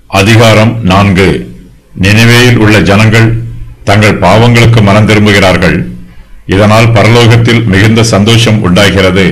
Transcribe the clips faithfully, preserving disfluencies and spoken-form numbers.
அதிகாரம் நான்கு. நினிவேயில் உள்ள ஜனங்கள் தங்கள் பாவங்களுக்கு மனம் திரும்புகிறார்கள். இதனால் பரலோகத்தில் மிகுந்த சந்தோஷம் உண்டாகிறது.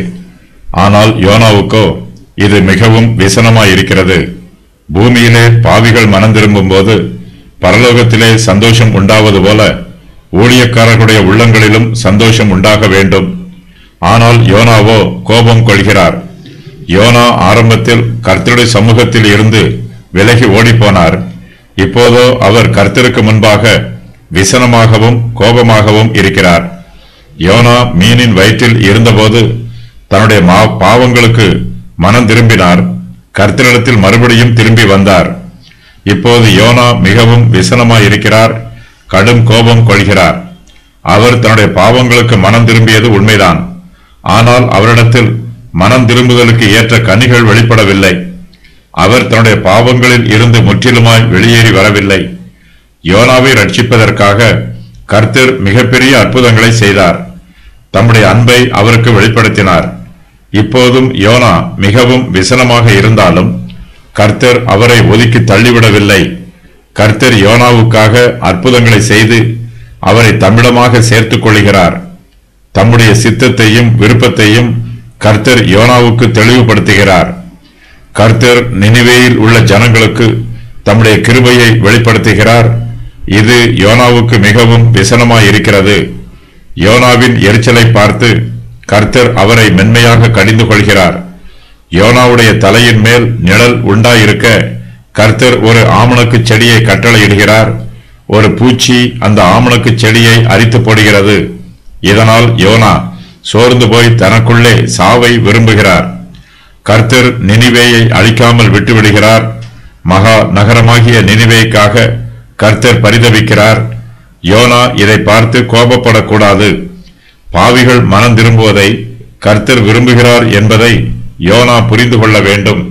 ஆனால் யோனாவுக்கோ இது மிகவும் விசனமாயிருக்கிறது. பூமியிலே பாவிகள் மனம் திரும்பும் போது பரலோகத்திலே சந்தோஷம் உண்டாவது போல ஊழியக்காரர்களுடைய உள்ளங்களிலும் சந்தோஷம் உண்டாக வேண்டும். ஆனால் யோனாவோ கோபம் கொள்கிறார். யோனா ஆரம்பத்தில் கர்த்தருடைய சமூகத்தில் இருந்து விலகி ஓடிப்போனார். இப்போதோ அவர் கர்த்தருக்கு முன்பாக விசனமாகவும் கோபமாகவும் இருக்கிறார். யோனா மீனின் வயிற்றில் இருந்தபோது தன்னுடைய பாவங்களுக்கு மனம் திரும்பினார். கர்த்தரிடத்தில் மறுபடியும் திரும்பி வந்தார். இப்போது யோனா மிகவும் விசனமாயிருக்கிறார், கடும் கோபம் கொள்கிறார். அவர் தன்னுடைய பாவங்களுக்கு மனம் திரும்பியது உண்மைதான். ஆனால் அவரிடத்தில் மனம் திரும்புதலுக்கு ஏற்ற கனிகள் வெளிப்படவில்லை. அவர் தன்னுடைய பாவங்களில் இருந்து முற்றிலுமாய் வெளியேறி வரவில்லை. யோனாவை ரட்சிப்பதற்காக கர்த்தர் மிகப்பெரிய அற்புதங்களை செய்தார். தம்முடைய அன்பை அவருக்கு வெளிப்படுத்தினார். இப்போதும் யோனா மிகவும் விசனமாக இருந்தாலும் கர்த்தர் அவரை ஒதுக்கி தள்ளிவிடவில்லை. கர்த்தர் யோனாவுக்காக அற்புதங்களை செய்து அவரை தம்மிடமாக சேர்த்துக் கொள்கிறார். தம்முடைய சித்தத்தையும் விருப்பத்தையும் கர்த்தர் யோனாவுக்கு தெளிவுபடுத்துகிறார். கர்த்தர் நினிவேயில் உள்ள ஜனங்களுக்கு தம்முடைய கிருபையை வெளிப்படுத்துகிறார். இது யோனாவுக்கு மிகவும் விசனமாயிருக்கிறது. யோனாவின் எரிச்சலை பார்த்து கர்த்தர் அவரை மென்மையாக கடிந்து கொள்கிறார். யோனாவுடைய தலையின் மேல் நிழல் உண்டாயிருக்க கர்த்தர் ஒரு ஆமணக்கு செடியை கட்டளையிடுகிறார். ஒரு பூச்சி அந்த ஆமணக்கு செடியை அரித்து போடுகிறது. இதனால் யோனா சோர்ந்து போய் தனக்குள்ளே சாவை விரும்புகிறார். கர்த்தர் நினிவேயை அழிக்காமல் விட்டுவிடுகிறார். மகா நகரமாகிய நினிவேக்காக கர்த்தர் பரிதபிக்கிறார். யோனா இதை பார்த்து கோபப்படக்கூடாது. பாவிகள் மனம் திரும்புவதை கர்த்தர் விரும்புகிறார் என்பதை யோனா புரிந்து கொள்ள வேண்டும்.